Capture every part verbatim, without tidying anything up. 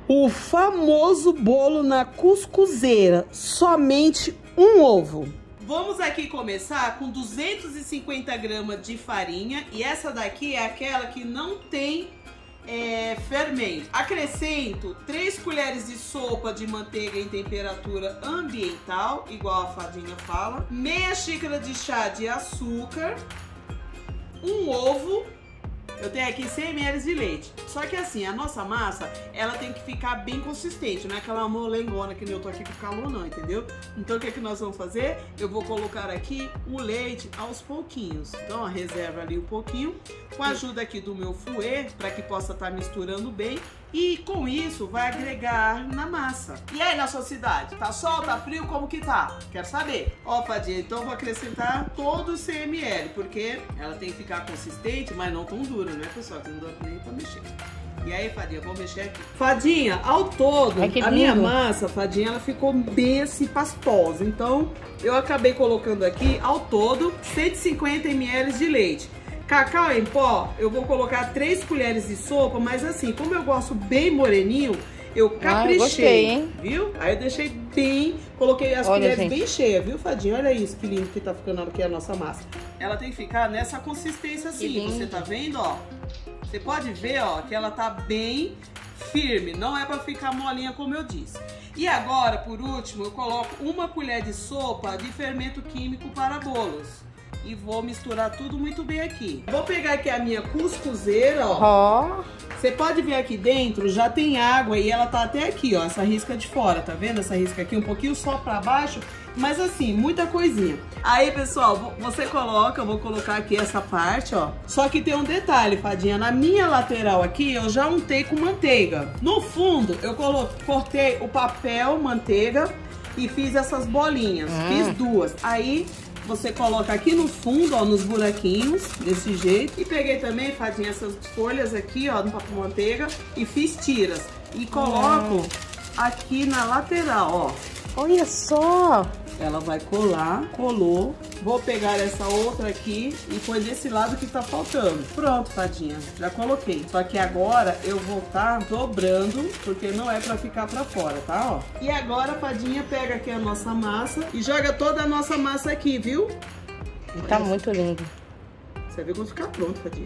O famoso bolo na cuscuzeira, somente um ovo. Vamos aqui começar com duzentos e cinquenta gramas de farinha e essa daqui é aquela que não tem é, fermento. Acrescento três colheres de sopa de manteiga em temperatura ambiental, igual a Fadinha fala, meia xícara de chá de açúcar, um ovo. Eu tenho aqui cem mililitros de leite. Só que assim, a nossa massa, ela tem que ficar bem consistente. Não é aquela molengona que nem eu tô aqui com calor não, entendeu? Então o que é que nós vamos fazer? Eu vou colocar aqui o leite aos pouquinhos. Então, ó, reserva ali um pouquinho. Com a ajuda aqui do meu fouet, para que possa estar misturando bem. E com isso, vai agregar na massa. E aí, na sua cidade? Tá sol, tá frio? Como que tá? Quero saber. Ó, Fadinha, então eu vou acrescentar todos os cem mililitros, porque ela tem que ficar consistente, mas não tão dura, né, pessoal? Que não dá nem pra mexer. E aí, Fadinha, vou mexer aqui. Fadinha, ao todo, Ai, a minha massa, Fadinha, ela ficou bem assim pastosa. Então, eu acabei colocando aqui, ao todo, cento e cinquenta mililitros de leite. Cacau em pó, eu vou colocar três colheres de sopa, mas assim, como eu gosto bem moreninho, eu caprichei, ah, gostei, hein? Viu? Aí eu deixei bem, coloquei as Olha, colheres gente. bem cheias, viu, Fadinha? Olha isso, que lindo que tá ficando aqui a nossa massa. Ela tem que ficar nessa consistência assim, você tá vendo, ó? Você pode ver, ó, que ela tá bem firme, não é pra ficar molinha como eu disse. E agora, por último, eu coloco uma colher de sopa de fermento químico para bolos. E vou misturar tudo muito bem aqui. Vou pegar aqui a minha cuscuzeira, ó. Oh. Você pode ver aqui dentro, já tem água e ela tá até aqui, ó. Essa risca de fora, tá vendo? Essa risca aqui um pouquinho só pra baixo. Mas assim, muita coisinha. Aí, pessoal, você coloca, eu vou colocar aqui essa parte, ó. Só que tem um detalhe, Fadinha. Na minha lateral aqui, eu já untei com manteiga. No fundo, eu coloquei, cortei o papel manteiga e fiz essas bolinhas. Hum. Fiz duas. Aí... você coloca aqui no fundo, ó, nos buraquinhos, desse jeito. E peguei também, Fadinha, essas folhas aqui, ó, no papel manteiga e fiz tiras. E coloco hum. aqui na lateral, ó. Olha só! Ela vai colar, colou. Vou pegar essa outra aqui e põe desse lado que tá faltando. Pronto, Fadinha, já coloquei. Só que agora eu vou estar tá dobrando, porque não é pra ficar pra fora, tá? Ó. E agora, Fadinha, pega aqui a nossa massa e joga toda a nossa massa aqui, viu? Tá muito lindo. Você viu quando ficar pronto, Fadinha.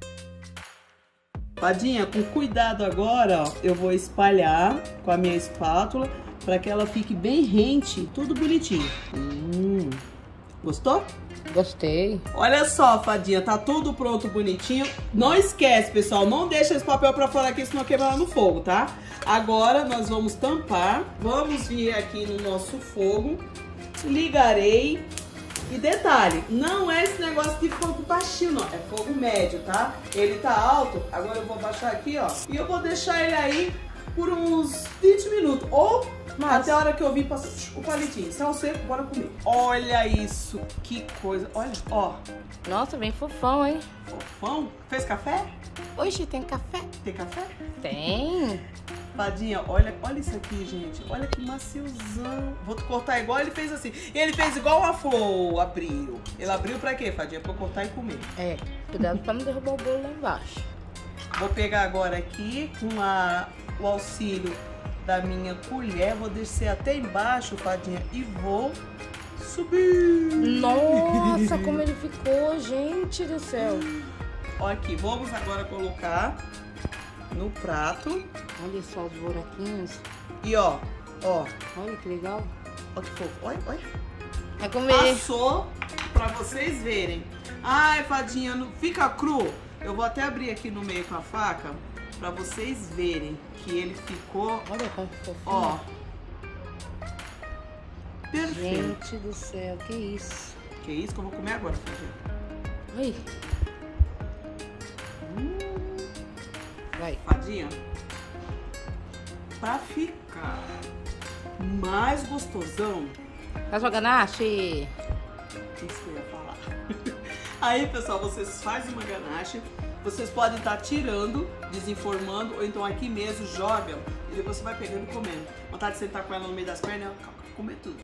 Fadinha, com cuidado agora, ó, eu vou espalhar com a minha espátula para que ela fique bem rente, tudo bonitinho. Hum. Gostou? Gostei. Olha só, Fadinha, tá tudo pronto, bonitinho. Não esquece, pessoal, não deixa esse papel pra fora aqui, senão queima lá no fogo, tá? Agora nós vamos tampar, vamos vir aqui no nosso fogo, ligarei. E detalhe, não é esse negócio de fogo baixinho, não, é fogo médio, tá? Ele tá alto, agora eu vou baixar aqui, ó, e eu vou deixar ele aí por uns vinte minutos, ou Nossa. até a hora que eu vim passar o palitinho. Sal seco, bora comer. Olha isso, que coisa, olha, ó. Nossa, bem fofão, hein? Fofão? Fez café? Hoje tem café. Tem café? Tem. Fadinha, olha, olha isso aqui, gente. Olha que maciozão. Vou cortar igual ele fez assim. Ele fez igual a flor, abriu. Ele abriu pra quê, Fadinha? Pra eu cortar e comer. É, cuidado pra não derrubar o bolo lá embaixo. Vou pegar agora aqui com a, o auxílio da minha colher. Vou descer até embaixo, Fadinha, e vou subir. Nossa, como ele ficou, gente do céu. Olha aqui, vamos agora colocar no prato. Olha só os buraquinhos. E ó, ó. Olha que legal. Olha que fofo, olha, olha. É comer. Passou pra vocês verem. Ai, Fadinha, não fica cru. Eu vou até abrir aqui no meio com a faca pra vocês verem que ele ficou... Olha como fofinho. Ó. Perfeito. Gente do céu, que isso. Que isso que eu vou comer agora, Fadinha. Oi. Hum. Vai. Fadinha, pra ficar mais gostosão... Faz uma ganache. Isso que eu ia falar. Aí, pessoal, vocês fazem uma ganache. Vocês podem estar tirando, desenformando, ou então aqui mesmo joga e depois você vai pegando e comendo. Vontade de sentar com ela no meio das pernas e comer tudo.